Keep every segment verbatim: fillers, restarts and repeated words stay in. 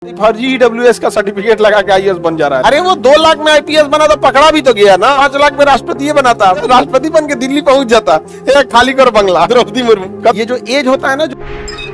फर्जी ईडब्ल्यूएस का सर्टिफिकेट लगा के आईएएस बन जा रहा है। अरे वो दो लाख में आईपीएस बना तो पकड़ा भी तो गया ना। पांच लाख में राष्ट्रपति बनाता, राष्ट्रपति बन के दिल्ली पहुंच जाता। खाली करो बंगला द्रौपदी मुर्मू। ये जो एज होता है ना, जो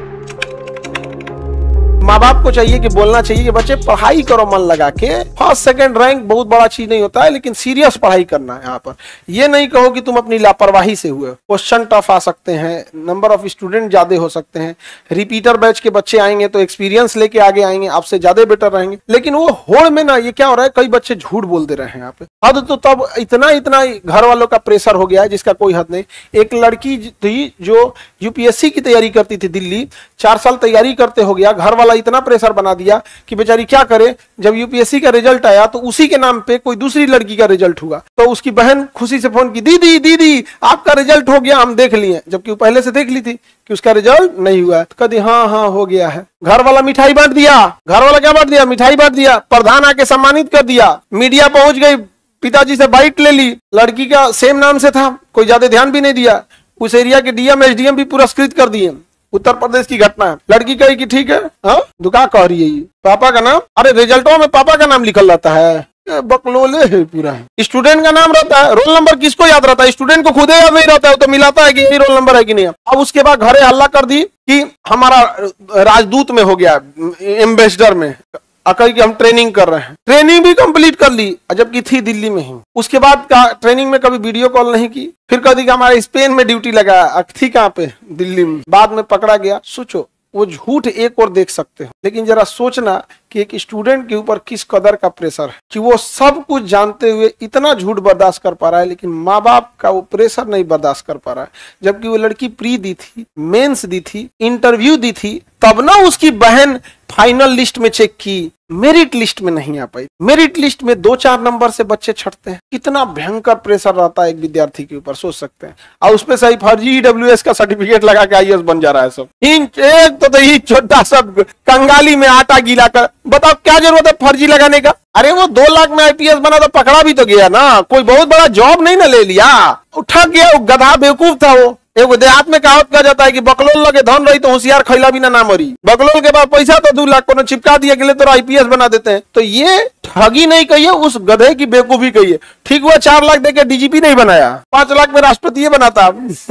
माँ बाप को चाहिए कि बोलना चाहिए कि बच्चे पढ़ाई करो मन लगा के। फर्स्ट सेकंड रैंक बहुत बड़ा चीज नहीं होता है, लेकिन सीरियस पढ़ाई करना है यहाँ पर। ये नहीं कहो कि तुम अपनी लापरवाही से हुए। क्वेश्चन टफ आ सकते हैं, नंबर ऑफ स्टूडेंट ज्यादा हो सकते हैं, रिपीटर बैच के बच्चे आएंगे तो एक्सपीरियंस लेके आगे आएंगे, आपसे ज्यादा बेटर रहेंगे। लेकिन वो होड़ में ना ये क्या हो रहा है, कई बच्चे झूठ बोल दे रहे हैं यहाँ पे। हद तो तब इतना इतना घर वालों का प्रेशर हो गया है जिसका कोई हद नहीं। एक लड़की थी जो यूपीएससी की तैयारी करती थी दिल्ली, चार साल तैयारी करते हो गया, घर वाला इतना प्रेशर बना दिया कि बेचारी क्या करे। जब यूपीएससी का रिजल्ट आया तो उसी के नाम पे कोई दूसरी लड़की का रिजल्ट हुआ, तो उसकी बहन खुशी से फोन की, दीदी दीदी आपका रिजल्ट हो गया, हम देख लिए। जबकि वो पहले से देख ली थी कि उसका रिजल्ट नहीं हुआ। तो कहती हाँ हाँ हो गया है। घर वाला मिठाई बांट दिया, घर वाला क्या बांट दिया, मिठाई बांट दिया, प्रधान आके सम्मानित कर दिया, मीडिया पहुंच गई, पिताजी से बाइट ले ली। लड़की का सेम नाम से था, कोई ज्यादा ध्यान भी नहीं दिया। उस एरिया के डीएम एसडीएम भी पुरस्कृत कर दिए। उत्तर प्रदेश की घटना है। लड़की कही कि ठीक है, हाँ दुका कह रही है ये पापा का नाम, अरे रिजल्टों में पापा का नाम लिखल रहता है। बकलोले है पूरा। स्टूडेंट का नाम रहता है, रोल नंबर किसको याद रहता है? स्टूडेंट को खुदे याद नहीं रहता है, तो मिलाता है कि ये रोल नंबर है कि नहीं। अब उसके बाद घरे हल्ला कर दी कि हमारा राजदूत में हो गया, एम्बेसडर में अकल की हम ट्रेनिंग कर रहे हैं। ट्रेनिंग भी कंप्लीट कर ली, जबकि थी दिल्ली में ही। उसके बाद का ट्रेनिंग में कभी वीडियो कॉल नहीं की। फिर कभी हमारे स्पेन में ड्यूटी लगा, थी कहाँ पे, दिल्ली में। बाद में पकड़ा गया। सोचो, वो झूठ एक और देख सकते हो, लेकिन जरा सोचना कि एक स्टूडेंट के ऊपर किस कदर का प्रेशर है कि वो सब कुछ जानते हुए इतना झूठ बर्दाश्त कर पा रहा है, लेकिन माँ बाप का वो प्रेशर नहीं बर्दाश्त कर पा रहा है। जबकि वो लड़की प्री दी थी, मेंस दी थी, इंटरव्यू दी थी, तब ना उसकी बहन फाइनल लिस्ट में चेक की, मेरिट लिस्ट में नहीं आ पाई। मेरिट लिस्ट में दो चार नंबर से बच्चे छटते हैं। कितना भयंकर प्रेशर रहता है एक विद्यार्थी के ऊपर, सोच सकते हैं। और उसपे सही फर्जी ईडब्ल्यूएस का सर्टिफिकेट लगा के आईएएस बन जा रहा है सब। एक तो, तो ही छोटा सा कंगाली में आटा गीला कर, बताओ क्या जरूरत है फर्जी लगाने का? अरे वो दो लाख में आईपीएस बना तो पकड़ा भी तो गया ना, कोई बहुत बड़ा जॉब नहीं ना ले लिया। उठा गया, वो गधा बेवकूफ था। वो एक देहात में कहावत कहा जाता है कि बकलोल लगे धन रही तो होशियार खैला भी ना ना मरी। बकलोल के बाद पैसा तो दो लाख को चिपका दिया के लिए तो आईपीएस बना देते हैं। तो ये ठगी नहीं कहिए, उस गधे की बेवकूफी कहिए। ठीक हुआ चार लाख देके डीजीपी नहीं बनाया, पांच लाख में राष्ट्रपति बनाता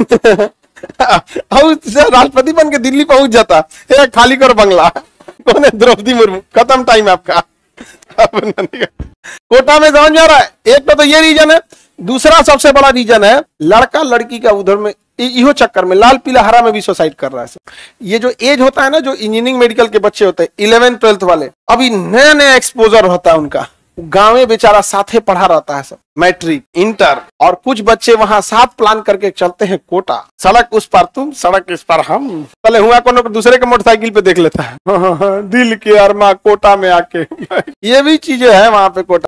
राष्ट्रपति बन के दिल्ली पहुंच जाता। खाली करो बंगला। कौन है? द्रौपदी मुर्मू। खत्म टाइम आपका। कोटा में समझ में आ रहा है। एक तो, तो ये रीजन है। दूसरा सबसे बड़ा रीजन है, लड़का लड़की का उधर में इहो चक्कर में लाल पीला हरा में भी सुसाइड कर रहा है। ये जो एज होता है ना, जो इंजीनियरिंग मेडिकल के बच्चे होते हैं, इलेवेंथ ट्वेल्थ वाले, अभी नया नया एक्सपोजर होता है उनका। गांव में बेचारा साथे पढ़ा रहता है सब, मैट्रिक इंटर, और कुछ बच्चे वहां साथ प्लान करके चलते हैं कोटा। सड़क उस पार तुम, सड़क इस पार हम। पहले हुआ कोनो दूसरे के मोटरसाइकिल पे देख लेता है। दिल के अरमा कोटा में आके ये भी चीजें है वहां पे कोटा।